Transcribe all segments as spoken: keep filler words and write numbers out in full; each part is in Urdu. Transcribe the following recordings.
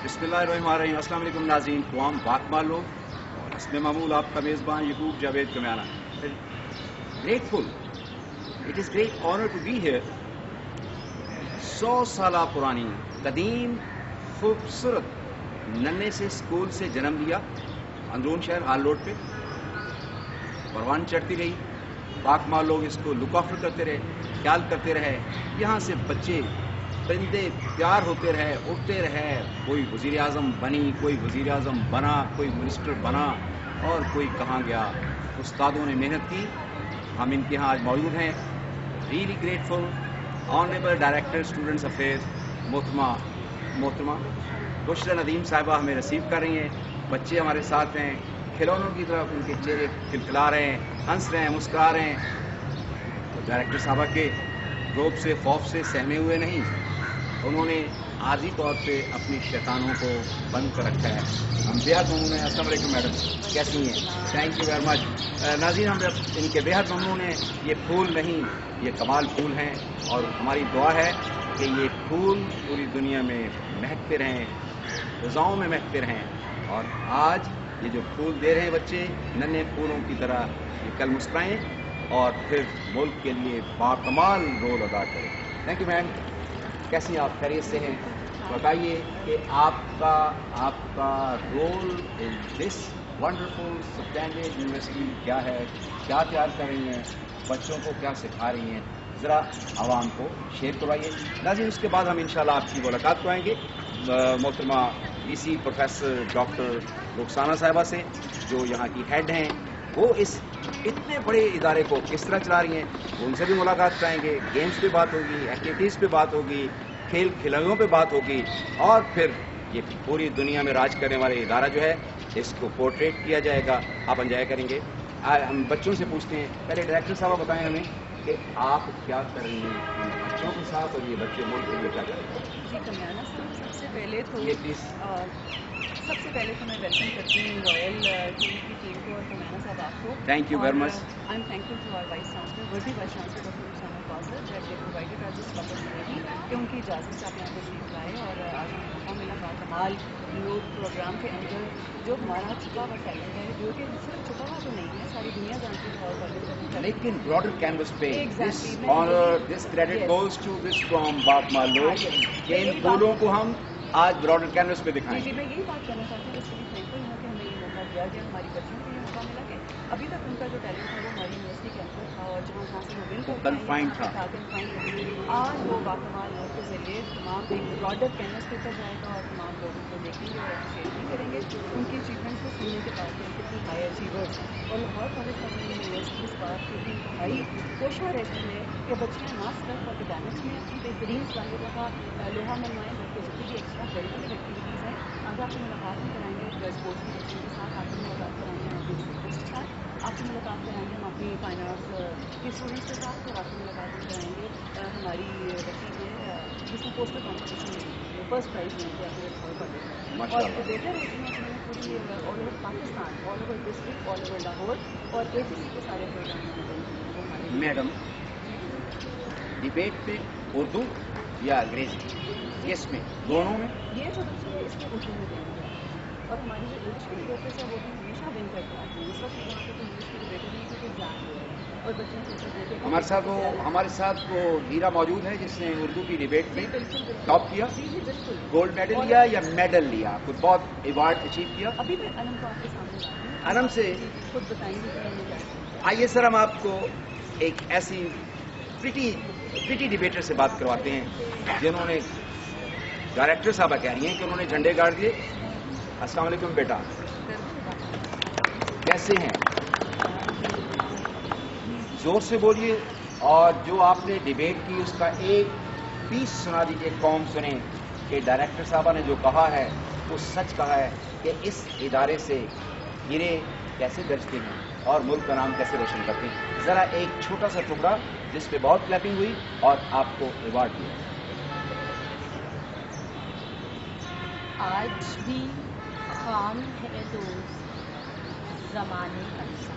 बिस्मिल्लाहिर्रहमानिर्रहीम। अस्सलाम वालेकुम नाज़रीन, तमाम बाकमाल लोग और इसमें मामूल आपका मेज़बान Yakub Javed Kamiyana. Grateful, it is great honour to be here. सौ साल पुरानी कदीम खूबसूरत नन्हे से स्कूल से जन्म लिया अंदरून शहर हाल रोड पे। परवान चढ़ती रही, बाकमाल लोग इसको लुक आफ्टर करते रहे, ख्याल करते रहे। यहाँ से बच्चे परिंदे प्यार होते रहे, उठते रहे। कोई वज़ीर आज़म बनी, कोई वज़ीर आज़म बना, कोई मिनिस्टर बना और कोई कहाँ गया। उस्तादों ने मेहनत की, हम इनके यहाँ आज मौजूद हैं। Really grateful. Honourable director students affairs मोहतरमा मोहतरमा बुशरा नदीम साहिबा हमें रिसीव कर रही हैं। बच्चे हमारे साथ हैं, खिलौनों की तरफ उनके चेहरे खिलखिला रहे हैं, हंस रहे हैं, मुस्कुरा रहे हैं। तो डायरेक्टर साहबा के रोब से खौफ से सहमे हुए नहीं, उन्होंने आर्जी तौर पे अपनी शैतानों को बंद कर रखा है। हम बेहद ममनून हैं। अस्सलाम वालेकुम मैडम, कैसी हैं? Thank you very much. नाज़रीन, हम इनके बेहद ममनून हैं। ये फूल नहीं, ये कमाल फूल हैं और हमारी दुआ है कि ये फूल पूरी दुनिया में महकते रहें, फ़िज़ाओं में महकते रहें। और आज ये जो फूल दे रहे हैं बच्चे, नन्हे फूलों की तरह, ये कल मुस्कुराएं और फिर मुल्क के लिए बाकमाल रोल अदा करें। Thank you ma'am. कैसी आप? खैरियत से हैं? बताइए कि आपका आपका role in this wonderful standard university क्या है, क्या तैयार कर रही हैं, बच्चों को क्या सिखा रही हैं, ज़रा आवाम को शेयर करवाइए। नाज़रीन, उसके बाद हम इंशाल्लाह आपकी मुलाकात कराएंगे मोहतरमा वीसी प्रोफेसर डॉक्टर रुखसाना साहिबा से, जो यहाँ की हेड हैं। वो इस इतने बड़े इदारे को किस तरह चला रही हैं, उनसे भी मुलाकात कराएंगे। गेम्स पे बात होगी, एक्टिविटीज़ पे बात होगी, खेल खिलौनों पे बात होगी और फिर ये पूरी दुनिया में राज करने वाले इदारा जो है, इसको पोर्ट्रेट किया जाएगा। आप एंजॉय करेंगे। आ, हम बच्चों से पूछते हैं, पहले डायरेक्टर साहब बताएं हमें कि आप क्या कर रही हैं इन बच्चों के साथ और ये बच्चे मुल्क के लिए क्या कर रहे हैं। जी कमियाना साहब, सबसे पहले तो ये प्लीज़ सबसे पहले तो मैं वेलकम करती हूँ रॉयल टीम की टीम को और कमियाना साहब आपको। Thank you very much. I am thankful to our vice chancellor, worthy vice chancellor doctor Rukhsana Fazal, that they provided us this opportunity कि उनकी इजाज़त से आप यहाँ तशरीफ लाए और आज हम मौका मिला बाकमाल लोग प्रोग्राम के अंदर जो हमारा छुपा हुआ टैलेंट है, जो कि सिर्फ छुपा हुआ तो नहीं है, सारी दुनिया जानती है और लेकिन ब्रॉडर कैनवस पे this Exactly. Honour this credit Yes. Goes to this from बाकमाल लोग कि इन फूलों को हम आज ब्रॉडर कैनवस पे जी दिखाएं। जी मैं यही बात करना चाहती हूँ। इसके लिए थैंकफुल हूँ कि हमें ये मौका दिया गया, हमारी बच्चियों को ये मौका मिला कि अभी तक उनका जो टैलेंट था वो हमारी यूनिवर्सिटी के अंदर था और जहाँ जहाँ से वो विन करके confined था। आज वो बाकमाल लोग के जरिए तमाम एक ब्रॉडर कैनवस पे चल जाएगा और तमाम लोग उनको देखेंगे और अप्रिशिएट भी करेंगे उनकी अचीवमेंट्स को सुनने के बाद कि कितनी हाई अचीवर्स और लाहौर कॉलेज ऑफ यूनिवर्सिटी इस बात की भी इंतहाई कोशिश रहती है कि बच्चियाँ ना सिर्फ अकेडमिक्स में अपनी बेहतरीन सलाहियतों का लोहा मनवाएं, बल्कि जितनी भी एक्स्ट्रा करिकुलर एक्टिविटीज़ हैं आज आपकी मुलाकात भी कराएंगे स्पोर्ट्स की बच्चों के साथ, आपकी मुलाकात कराएंगे हम अपनी डिसिप्लिन के साथ, आपकी मुलाकात कराएंगे हम अपनी फाइन आर्ट्स के स्टूडेंट्स के साथ और आपकी मुलाकात भी कराएंगे हमारी बच्ची है जिसमें पोस्टर कॉम्पिटिशन में फर्स्ट प्राइज मिलते हैं अपने पढ़े और बेहतर होती हैं उन्होंने पूरी all over Pakistan, all over district, all over Lahore और ए सी सी के सारे प्रोग्राम। मैडम, डिबेट पे उर्दू या अंग्रेजी, किस में? दोनों में? ये जो बच्चे हैं इसके उर्दू में देंगे और हमारी जो इंग्लिश की डिबेटर्स है वो भी हमेशा विन करके आती है। इस वक्त यहाँ पे तो इंग्लिश की डिबेटर नहीं क्योंकि एग्जाम हो रहे हैं और बच्चे सोचते हैं कि हमारे साथ वो हमारे साथ वो हीरा मौजूद है जिसने उर्दू की डिबेट में टॉप किया, जी जी बिल्कुल गोल्ड मेडल लिया या मेडल लिया, कुछ बहुत अवार्ड अचीव किया। अभी मैं अनम को आपके सामने लाती हूँ, अनम से खुद बताएंगे कि हमने क्या किया। आइए सर, हम आपको एक ऐसी प्रिटी प्रिटी डिबेटर से बात करवाते हैं जिन्होंने, डायरेक्टर साहबा कह रही हैं कि उन्होंने झंडे गाड़ दिए। अस्सलाम वालेकुम बेटा, कैसे हैं? जोर से बोलिए और जो आपने डिबेट की उसका एक पीस सुना दीजिए, कौम सुने कि डायरेक्टर साहबा ने जो कहा है वो सच कहा है कि इस इदारे से हीरे कैसे गरजते हैं और मुल्क का नाम कैसे रोशन करते हैं। ज़रा एक छोटा सा टुकड़ा जिस पे बहुत क्लैपिंग हुई और आपको अवार्ड दिया। आज भी खाम है दोस्त ज़माने का निशान,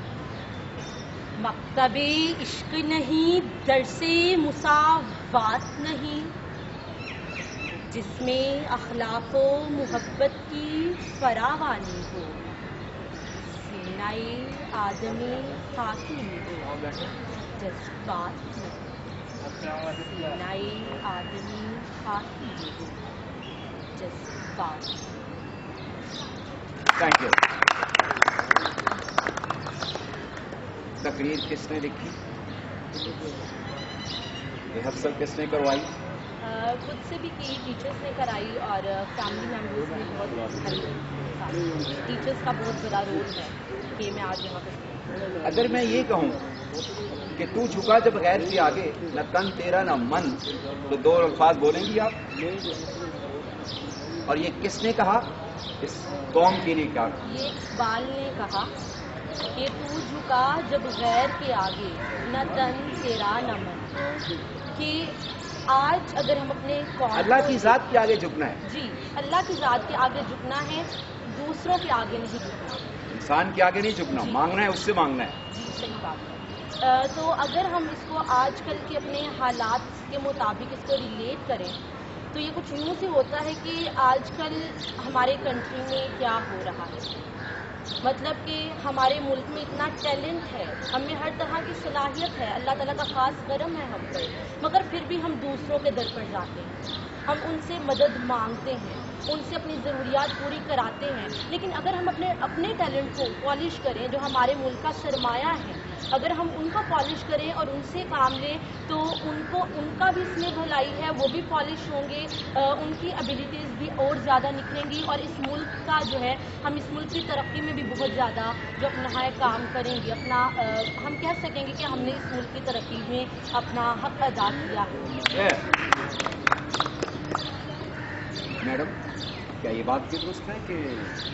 मकतबे इश्क नहीं, दरसे मुसावात नहीं, جس میں اخلاق و محبت کی فراوانی ہو، سینہ آدمی خاکی ہو، جذبات میں سینہ آدمی خاکی ہو، جذبات. Thank you. تقریر کس نے لکھی؟ ریہرسل کس نے کروائی؟ خود سے بھی کی، ٹیچرس نے کرائی اور فیملی ممبرس نے بہت ہیلپ. ٹیچرس کا بہت بڑا رول ہے کہ میں آج یہاں پہ. اگر میں یہ کہوں کہ تو جھکا جب غیر سے آگے، نہ تن تیرا نہ من، تو دو الفاظ بولیں گی آپ؟ اور یہ کس نے کہا؟ اس قوم کے لیے کہا؟ یہ اقبال نے کہا کہ تو جھکا جب غیر کے آگے، نہ تن تیرا نہ من. کہ آج اگر ہم اپنے قوم اللہ کی ذات کے آگے جھکنا ہے. جی، اللہ کی ذات کے آگے جھکنا ہے، دوسروں کے آگے نہیں جھکنا. انسان کے آگے نہیں جھکنا، مانگنا ہے اس سے مانگنا ہے. جی صحیح بات ہے. تو اگر ہم اس کو آج کل کے اپنے حالات کے مطابق اس کو ریلیٹ کریں تو یہ کچھ یوں سے ہوتا ہے کہ آج کل ہمارے کنٹری میں کیا ہو رہا ہے. مطلب کہ ہمارے ملک میں اتنا ٹیلنٹ ہے، ہم میں ہر طرح کی صلاحیت ہے، اللہ تعالیٰ کا خاص کرم ہے ہم پر، مگر پھر بھی ہم دوسروں کے در پر جاتے ہیں، ہم ان سے مدد مانگتے ہیں، ان سے اپنی ضروریات پوری کراتے ہیں. لیکن اگر ہم اپنے اپنے ٹیلنٹ کو پالش کریں، جو ہمارے ملک کا سرمایہ ہے، اگر ہم ان کو پالش کریں اور ان سے کام لیں تو ان کو ان کا بھی اس میں بھلائی ہے، وہ بھی پالش ہوں گے، ان کی ابیلٹیز بھی اور زیادہ نکھریں گی، اور اس ملک کا جو ہے ہم اس ملک کی ترقی میں بھی بہت زیادہ جو اپنا ہے کام کریں گے. اپنا ہم کہہ سکیں گے کہ ہم نے اس ملک کی ترقی میں اپنا حق ادا کیا ہے. میڈم، کیا یہ بات بھی درست ہے کہ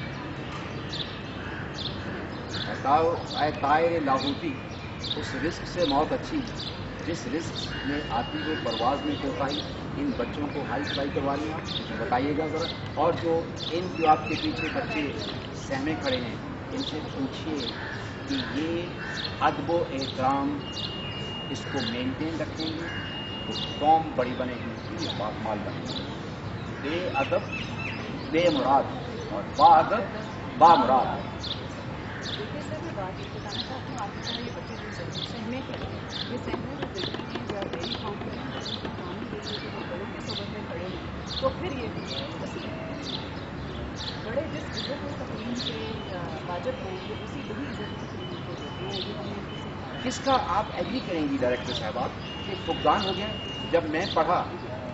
اے طائر لاہوتی، اس رزق سے موت اچھی جس رزق میں آتی ہوئی پرواز میں کوتاہی؟ ان بچوں کو ہائی فلائی کروانی آپ بتائیے گا ذرا. اور جو ان جو آپ کے پیچھے بچے سہمے کھڑے ہیں، ان سے پوچھیے کہ یہ ادب و احترام اس کو مینٹین رکھیں گے تو قوم بڑی بنے گی، بات مال بنے گی. بے ادب بے مراد اور با ادب با مراد. دیکھیے سر، میں بات یہ بتانا چاہتی ہوں، آپ نے کہا یہ بچے جو سہمے کھڑے ہیں، یہ سہمے جو دیکھیں گے جو ویری کانفیڈنٹ ان کا کام ہی یہی ہے کہ وہ بڑوں کی صحبت میں کھڑے ہیں، تو پھر یہ اسی بڑے جس عزت و تکریم کے واجب ہیں، یہ اسی وہی عزت و تکریم کو دیتے ہیں. یہ ہمیں ان کو سکھایا. کس کا آپ ایگری کریں گی ڈائریکٹر صاحبہ کہ فقدان ہو گیا؟ جب میں پڑھا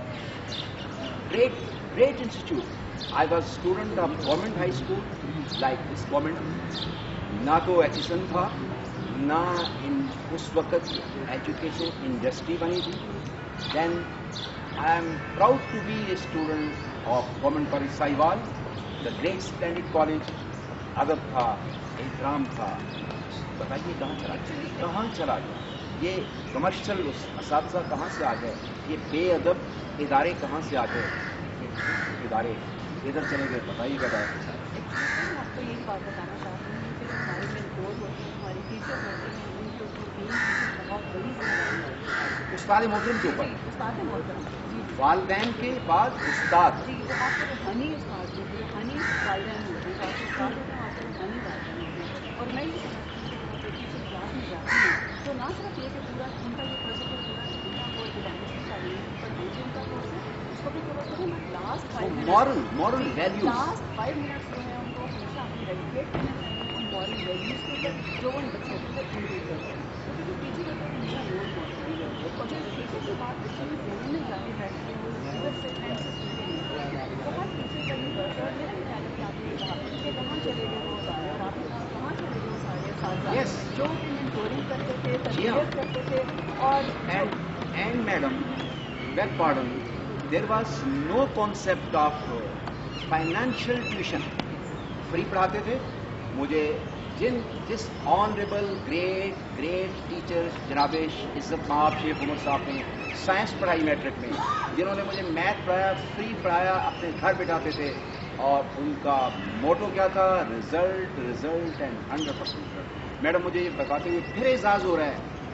great great institute, I was student of government high school like this government. نہ تو ایچسن تھا، نہ ان اس وقت ایجوکیشن انڈسٹری بنی تھی. Then I am proud to be a student of government college Sahiwal, the great splendid college. ادب تھا، احترام تھا. بتائیے کہاں چلا گیا، کہاں چلا گیا یہ کمرشل اساتذہ؟ کہاں سے آ گئے یہ بے ادب ادارے؟ کہاں سے آ گئے یہ ادارے؟ ادھر چلے گئے. بتائیے گا ڈائریکٹر صاحب. میں آپ کو یہی بات بتانا چاہتی ہوں کہ ہمارے مینٹور ہوتے ہیں، ہمارے ٹیچر ہوتے ہیں، ان کے اوپر بھی بہت بڑی ذمہ داری ہوتی ہے. استاد محترم کے اوپر، استاد محترم جی والدین کے بعد استاد. جی، جو آپ کے روحانی استاد ہوتے ہیں، روحانی والدین ہوتے ہیں، جو آپ کے استاد ہوتے ہیں، آپ کے روحانی والدین ہوتے ہیں. اور میں یہ سمجھتی ہوں کہ جب آپ ایک ٹیچر کلاس میں جاتی ہیں تو نہ صرف یہ کہ پورا ان کا یہ فرض ہے کہ پورا ان کا وہ اکیڈیمکس کی تعلیم پڑھائیں جو ان کا کورس ہے اس کو بھی کور کریں، but last five minute moral moral values, last five minutes جو ہے ان کو ہمیشہ اپنے ڈیڈیکیٹ کرنے چاہیے ان مورل ویلیوز کے اوپر جو ان بچوں کے اوپر انڈیل کرتے ہیں. کیونکہ جو ٹیچر ہوتا ہے ہمیشہ رول ماڈل ہوتا ہے، اور جب ٹیچر کی بات بچے کے ذہن میں جا کے بیٹھتی ہے وہ ادھر سے اینڈ سے سن کے نہیں جاتی. تو ہر ٹیچر کا یہ فرض ہے. اور میرا یہ خیال ہے کہ آپ نے یہ کہا کہ کہاں چلے گئے وہ ادارے، اور آپ نے کہا کہاں چلے گئے وہ سارے اساتذہ جو کہ مینٹورنگ کرتے تھے، تربیت کرتے تھے. اور and madam beg pardon, there was no concept of financial tuition. Free پڑھاتے تھے. مجھے جن جس آنریبل گریٹ گریٹ ٹیچر جناب عزت مآب شیخ عمر صاحب نے سائنس پڑھائی میٹرک میں، جنہوں نے مجھے میتھ پڑھایا، فری پڑھایا، اپنے گھر بٹھاتے تھے، اور ان کا موٹو کیا تھا؟ Result result and hundred percent result. Madam مجھے یہ بتاتے ہوئے پھر اعزاز ہو رہا ہے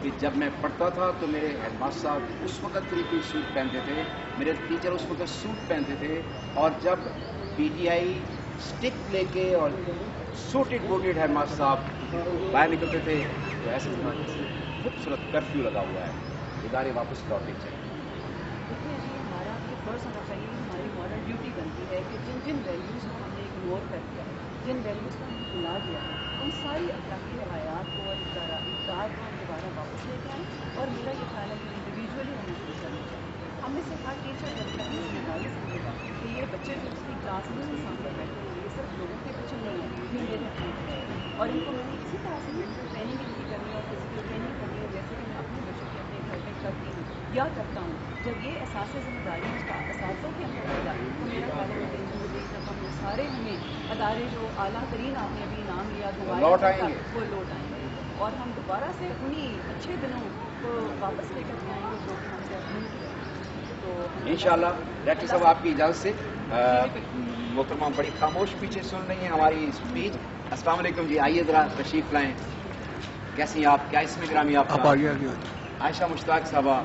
کہ جب میں پڑھتا تھا تو میرے ہیڈ ماسٹر صاحب اس وقت تھری پیس سوٹ پہنتے تھے, میرے ٹیچر اس وقت سوٹ پہنتے تھے, اور جب پی ٹی آئی اسٹک لے کے اور سوٹڈ بوٹڈ ہیڈ ماسٹر صاحب باہر نکلتے تھے تو ایسے زمانے سے خوبصورت کرفیو لگا ہوا ہے, ادارے واپس لوٹنے چاہیے. دیکھیے جی, ہمارا یہ فرض ہونا چاہیے, ہماری مارل ڈیوٹی بنتی ہے کہ جن جن ویلیوز کو ہم نے اگنور کر دیا, جن ویلیوز کو ہم نے بھلا دیا ہے, ان ساری اخلاقی روایات کو اور اقدار کو ہم دوبارہ واپس لے کے آئیں. اور میرا یہ خیال ہے کہ انڈیویجولی ہمیں شروع کرنا چاہیے. ہم میں سے ہر ٹیچر جب اپنی ذمہ داری سمجھے گا کہ یہ بچے جو اس کی کلاس میں میرے سامنے بیٹھے ہیں یہ صرف لوگوں کے بچے نہیں ہیں, یہ بھی میرے اپنے بچے ہیں, اور ان کو میں نے اسی طرح سے ان کو ٹریننگ ان کی کرنی ہے اور فزیکل ٹریننگ کرنی ہے جیسے کہ میں اپنے بچوں کی اپنے گھر میں کرتی ہوں یا کرتا ہوں. جب یہ احساس ذمہ داری اساتذوں کے اندر ہوگا تو میرا خیال ہے کہ دن دن جب ہم سارے ہمیں ادارے جو اعلیٰ ترین آپ نے ابھی نام لیا لوٹ آئیں گے, وہ لوٹ آئیں گے, اور ہم دوبارہ سے انہی اچھے دنوں کو واپس لے کر کے آئیں گے جو کہ ہم سے اپنی کی ہے. تو انشاءاللہ. ڈائریکٹر صاحب آپ کی اجازت سے محترمہ بڑی خاموش پیچھے سن رہی ہیں ہماری اسپیچ. السلام علیکم جی, آئیے ذرا تشریف لائیں. کیسی ہیں آپ, کیا اس میں گرامی آپ کا؟ عائشہ مشتاق صاحبہ,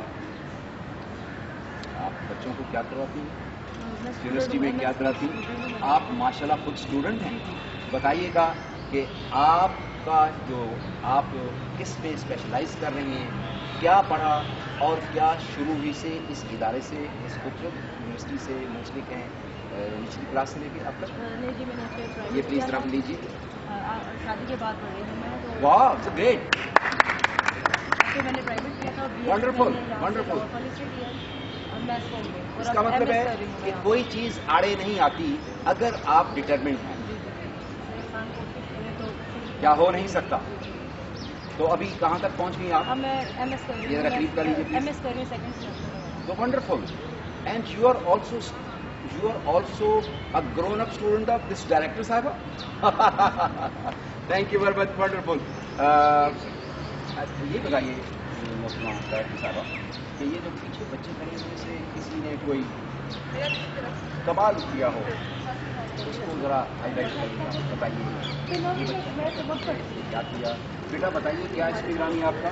آپ بچوں کو کیا کرواتی ہیں, یونیورسٹی میں کیا کراتی ہیں؟ آپ ماشاءاللہ خود اسٹوڈنٹ ہیں, بتائیے گا کہ آپ کا جو آپ کس میں اسپیشلائز کر رہی ہیں, کیا پڑھا اور کیا شروع ہوئی سے اس ادارے سے, اس خوبصورت یونیورسٹی سے منسلک ہیں, نچلی کلاس سے لے کے اب تک؟ نہیں جی, میں نے یہ پلیز رکھ لیجیے. شادی کے بعد پڑھی ہوں میں تو. واہ, اٹس گریٹ, میں نے پرائیویٹ کیا تھا, ونڈرفل ونڈرفل. اس کا مطلب ہے کہ کوئی چیز آڑے نہیں آتی اگر آپ ڈٹرمنٹ ہیں. کیا ہو نہیں سکتا. تو ابھی کہاں تک پہنچ گئی آپ؟ میں ایم ایس کر رہی یہ تقریب کر لیجیے. ایم ایس کر رہی ہوں, سیکنڈ سیمسٹر. تو wonderful. And you are also you are also a grown up student of this director صاحبہ. Thank you very much, wonderful. یہ بتائیے محترمہ ڈائریکٹر صاحبہ کہ یہ جو پیچھے بچے کھڑے ہیں سے کسی نے کوئی کمال کیا ہو, اس کو ذرا ہائی لائٹ کریے, بتائیے کیا کیا. بیٹا بتائیے کیا انسٹاگرام ہے آپ کا؟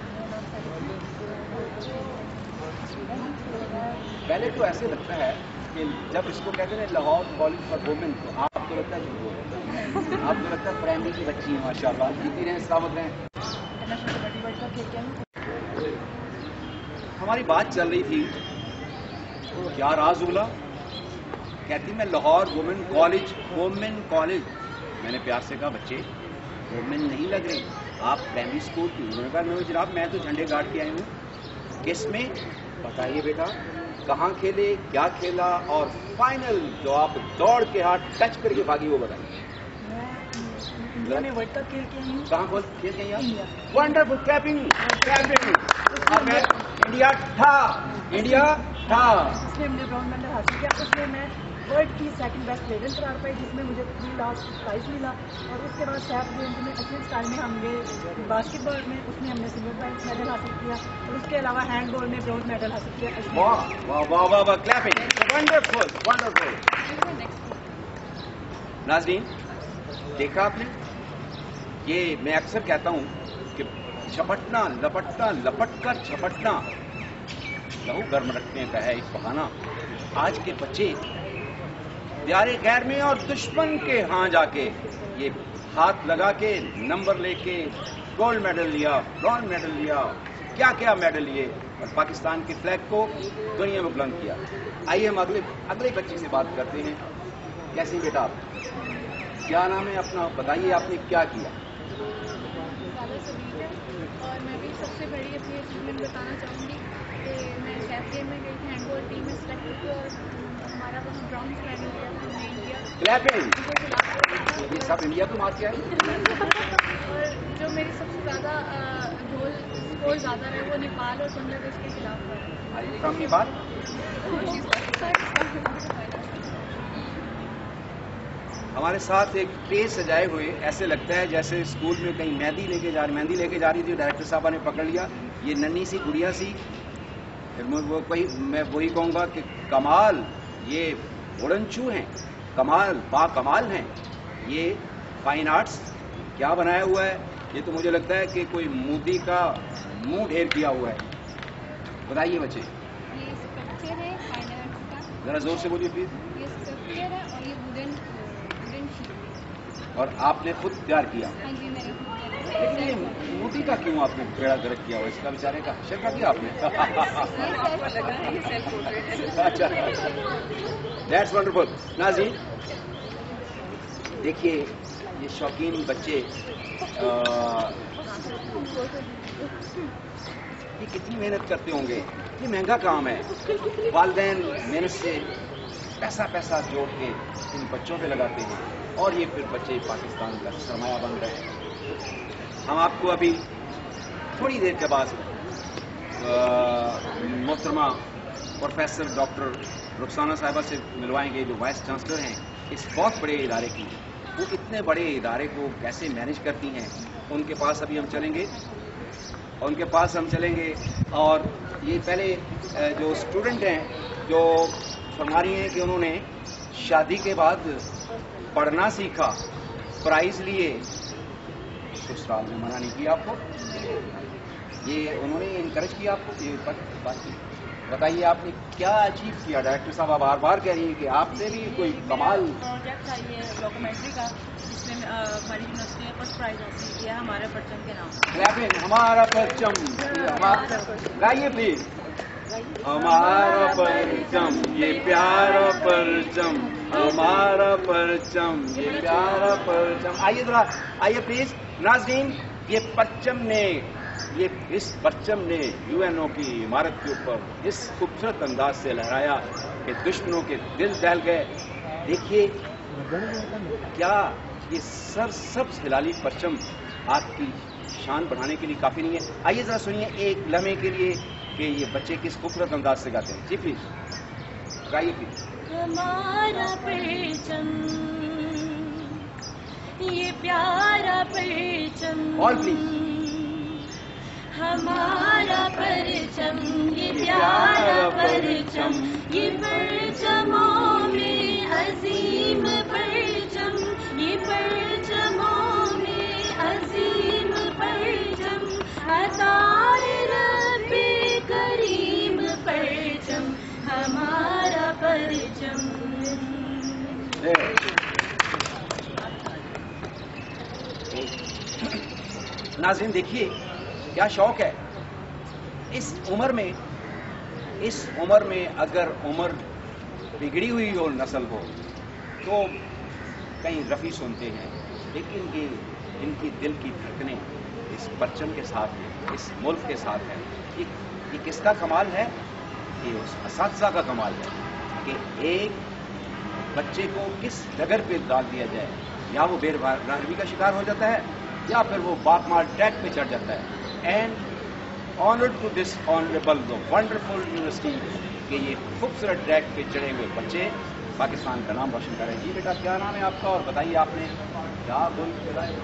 پہلے تو ایسے لگتا ہے کہ جب اس کو کہتے ہیں لاہور کالج فار وومن تو آپ کو لگتا ہے جو آپ کو لگتا ہے پرائمری کی بچی ہیں ماشاء اللہ, جیتی رہیں, سلامت رہیں. ہماری بات چل رہی تھی, کیا راز اگلا, کہتی میں Lahore woman college, woman college. میں نے پیار سے کہا بچے وومن نہیں لگ رہی, آپ پرائمری اسکول کی. انہوں نے کہا نہیں جناب میں تو جھنڈے گاڑ کے آئی ہوں. کس میں بتائیے بیٹا, کہاں کھیلے, کیا کھیلا, اور فائنل جو آپ دوڑ کے ہاتھ ٹچ کر کے بھاگی وہ بتائیے. میں ورلڈ کپ کھیل کے آئی ہوں. کہاں کھول کھیل کے آئی ہیں؟ Wonderful, clapping clapping. انڈیا تھا, انڈیا تھا. اس میں ہم نے براؤن میڈل حاصل کیا. اس میں میں ورلڈ کی سیکنڈ بیسٹ پلیئر قرار پائی جس میں مجھے تھری لاسٹ پرائز ملا. اور اس کے بعد سیف گیمز میں اچھے اسٹائل میں ہم نے باسکٹ بال میں اس میں ہم نے سلور میڈل حاصل کیا, اور اس کے علاوہ ہینڈ بال میں برونز میڈل حاصل کیا. واہ واہ واہ واہ واہ, کلیپنگ, ونڈرفل ونڈرفل. ناظرین دیکھا آپ نے, یہ میں اکثر کہتا ہوں کہ جھپٹنا لپٹنا لپٹ کر جھپٹنا لہو گرم رکھنے کا ہے ایک بہانہ. آج کے بچے دیار غیر میں اور دشمن کے ہاں جا کے یہ ہاتھ لگا کے نمبر لے کے گولڈ میڈل لیا, برونز میڈل لیا, کیا کیا میڈل لیے, اور پاکستان کے فلیگ کو دنیا میں بلند کیا. آئیے ہم اگلے اگلے بچے سے بات کرتے ہیں. کیسی بیٹا آپ, کیا نام ہے اپنا, بتائیے آپ نے کیا کیا؟ اور میں بھی سب سے بڑی اپنی اچیومنٹ بتانا چاہوں گی کہ میں سیف گیم میں گئی تھی, ہینڈ بال ٹیم میں سلیکٹ ہوئی اور ہمارا وہاں برونز میڈل لیا تھا ہم نے انڈیا کلیپنگ. یہ سب انڈیا کو مار کے آئے. اور جو میری سب سے زیادہ گول اسکور زیادہ رہے وہ نیپال اور بنگلہ دیش کے خلاف رہے. فرام نیپال. ہمارے ساتھ ایک پیج سجائے ہوئے, ایسے لگتا ہے جیسے اسکول میں کہیں مہندی لے کے جا رہی مہندی لے کے جا رہی تھی, ڈائریکٹر صاحبہ نے پکڑ لیا. یہ ننھی سی گڑیا سی, میں وہی کہوں گا کہ کمال, یہ اڑنچو ہیں, کمال با کمال ہیں. یہ فائن آرٹس کیا بنایا ہوا ہے, یہ تو مجھے لگتا ہے کہ کوئی مودی کا منہ ڈھیر کیا ہوا ہے. بتائیے بچے. یہ اسٹرکچر ہے فائن آرٹس کا. ذرا زور سے بولیے پلیز. یہ اسٹرکچر ہے اور یہ ووڈن ووڈن شیٹ ہے. اور آپ نے خود تیار کیا. ہاں جی میں نے خود کیا. لیکن یہ مودی کا کیوں آپ نے بیڑا گرک کیا ہوا؟ اس کا بیچارے کا حشر کا کیا آپ نے؟ اچھا دیٹس ونڈرفل. ناظرین دیکھیے یہ شوقین بچے یہ کتنی محنت کرتے ہوں گے. یہ مہنگا کام ہے. والدین محنت سے پیسہ پیسہ جوڑ کے ان بچوں پہ لگاتے ہیں اور یہ پھر بچے پاکستان کا سرمایہ بن رہے ہیں. ہم آپ کو ابھی تھوڑی دیر کے بعد محترمہ پروفیسر ڈاکٹر رخسانہ صاحبہ سے ملوائیں گے جو وائس چانسلر ہیں اس بہت بڑے ادارے کی. وہ اتنے بڑے ادارے کو کیسے مینیج کرتی ہیں ان کے پاس ابھی ہم چلیں گے ان کے پاس ہم چلیں گے اور یہ پہلے جو اسٹوڈنٹ ہیں جو فرما رہی ہیں کہ انہوں نے شادی کے بعد پڑھنا سیکھا, پرائز لیے, سسرال میں منع نہیں کیا آپ کو, یہ انہوں نے انکریج کیا آپ کو. یہ بات کی بتائیے آپ نے کیا اچیو کیا؟ ڈائریکٹر صاحب بار بار کہہ رہی ہیں کہ آپ نے بھی کوئی کمال پروجیکٹ تھا یہ ڈاکومنٹری کا جس میں ہماری یونیورسٹی میں فرسٹ پرائز حاصل کیا ہمارے پرچم کے نام. ہمارا پرچم گائیے پلیز. ہمارا پرچم یہ پیارا پرچم, ہمارا پرچم یہ پیارا پرچم. آئیے ذرا آئیے پلیز. ناظرین یہ پرچم نے یہ اس پرچم نے یو این او کی عمارت کے اوپر اس خوبصورت انداز سے لہرایا کہ دشمنوں کے دل دہل گئے. دیکھیے کیا یہ سر سبز ہلالی پرچم آپ کی شان بڑھانے کے لیے کافی نہیں ہے؟ آئیے ذرا سنیے ایک لمحے کے لیے کہ یہ بچے کس خوبصورت انداز سے گاتے ہیں. جی پلیز گائیے پلیز. ہمارا پرچم یہ پیارا پرچم, اور پلیز. ہمارا پرچم یہ پیارا پرچم, یہ پرچموں میں عظیم پرچم, یہ پرچموں میں عظیم پرچم, عطائے رب کریم پرچم, ہمارا پرچم. ناظرین دیکھیے کیا شوق ہے اس عمر میں. اس عمر میں اگر عمر بگڑی ہوئی ہو نسل ہو تو کہیں رفیع سنتے ہیں, لیکن یہ ان کی دل کی دھڑکنیں اس پرچم کے ساتھ ہیں, اس ملک کے ساتھ ہیں. یہ کس کا کمال ہے؟ یہ اس اساتذہ کا کمال ہے کہ ایک بچے کو کس ڈگر پہ ڈال دیا جائے, یا وہ بے راہبی کا شکار ہو جاتا ہے یا پھر وہ باکمال ٹریک پہ چڑھ جاتا ہے. And honoured to this honourable wonderful university کہ یہ خوبصورت ٹریک پہ چڑھے ہوئے بچے پاکستان کا نام روشن کریں. جی بیٹا کیا نام ہے آپ کا اور بتائیے آپ نے کیا بول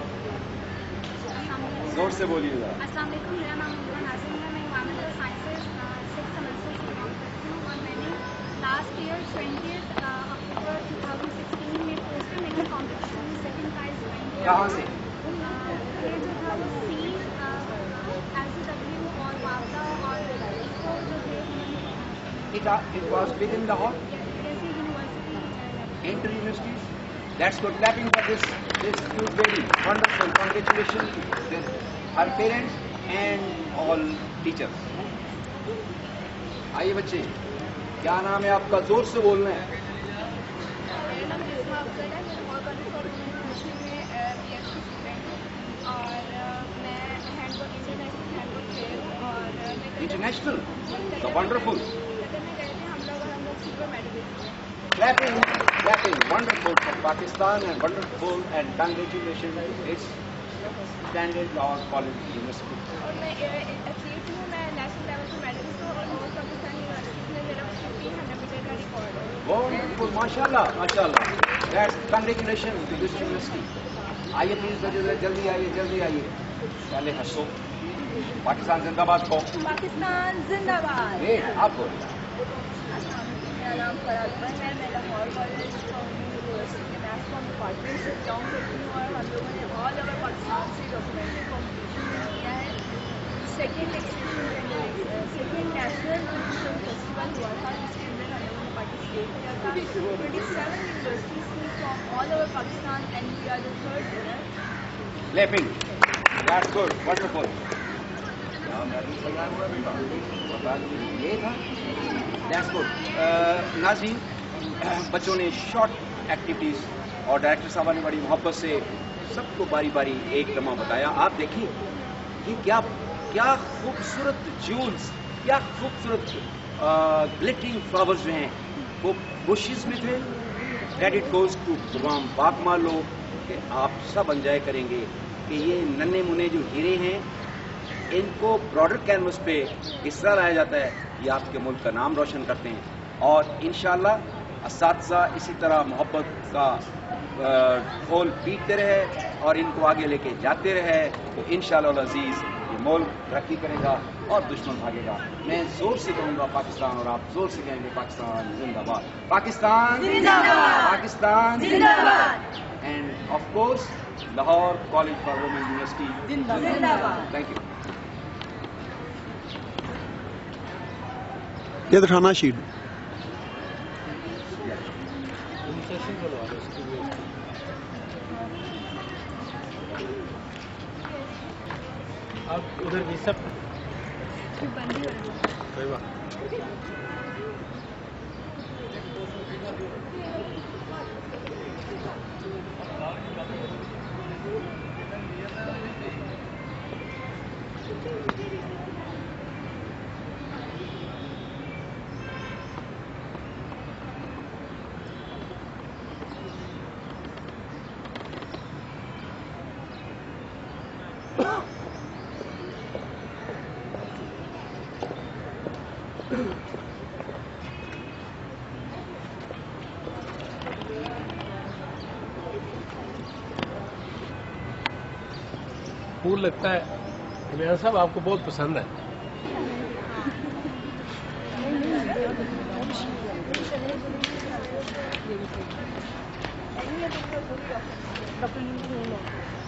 زور سے بولیے ذرا. السلام علیکم, میرا نام عمرہ ناظم ہے. میں انوائرمنٹل سائنسز سکس سیمسٹر سے کام کرتی ہوں اور میں نے last year twentieth October two thousand sixteen میں پوسٹر میکنگ کمپٹیشن میں سیکنڈ پرائز وین کیا. کہاں سے؟ یہ جو تھا وہ سی ایل سی ڈبلیو اور واپڈا اور ایکو جو تھے It was within the hall? University Inter universities. That's good. Clapping for this this cute lady. Wonderful. Congratulations to her parents and all teachers. آئیے بچے کیا نام ہے آپ کا؟ زور سے بولنا ہے. میرا نام جسما افضل ہے. میں اور یونیورسٹی میں بی ایس سی اسٹوڈنٹ ہوں اور میں hand work international hand work player ہوں اور میں انٹرنیشنل تو ونڈرفل. قطر میں گئے تھے ہم لوگ اور ہم لوگ سلور میڈلسٹ ہیں. Clapping, clapping, wonderful for Pakistan and wonderful and congratulations to its standard law college university. اور میں ایتھلیٹ ہوں. میں نیشنل لیول پہ میڈلسٹ ہوں اور آل پاکستان یونیورسٹی میں میرا ففٹین ہنڈریڈ میٹر کا ریکارڈ ہے. Wonderful, mashallah, mashallah. That's congratulations to this university. آئیے پلیز جلدی آئیے جلدی آئیے. پہلے ہنسو. پاکستان زندہ باد کو. پاکستان زندہ باد. آپ بولیں. میرا نام فراد ہے. میں Lahore college university maths com department से बिलोंग करती हूँ और हम लोगों ने ऑल ओवर पाकिस्तान से डॉक्यूमेंट्री कॉम्पिटिशन में किया है. Second extension second national film festival हुआ था जिसके अंदर हम लोगों ने पार्टिसिपेट किया था. ट्वेंटी सेवन यूनिवर्सिटीज थी from all over Pakistan and we are the third winner. Clapping. That's good. Wonderful. ये था. That's good. नाज़रीन, बच्चों ने शॉर्ट एक्टिविटीज और डायरेक्टर साहब ने बड़ी मोहब्बत से सबको बारी बारी एक लम्हा बताया. आप देखिए ये क्या क्या खूबसूरत ज्यूल्स, क्या खूबसूरत ग्लिटरिंग फ्लावर्स जो हैं वो बुशेस में थे. क्रेडिट गोज टू गुलाम बाकमालो कि आप सब एंजॉय करेंगे कि ये नन्हे मुन्ने जो हीरे हैं इनको ब्रॉडर कैनवस पे इस तरह लाया जाता है, ये आपके मुल्क का नाम रोशन करते हैं. और इंशाअल्लाह असातिज़ा इसी तरह मोहब्बत का ढोल पीटते रहे और इनको आगे लेके जाते रहे तो इंशाअल्लाह अज़ीज़ ये मुल्क तरक्की करेगा और दुश्मन भागेगा. मैं जोर से कहूँगा पाकिस्तान और आप जोर से कहेंगे पाकिस्तान जिंदाबाद, पाकिस्तान जिंदाबाद, पाकिस्तान जिंदाबाद. And of course Lahore college for women university जिंदाबाद. Thank you. ये दिखाना शीट. आप उधर भी सब बंदी हो रही है. कोई बात. फूल लगता है इमरान साहब आपको बहुत पसंद है. डॉक्टर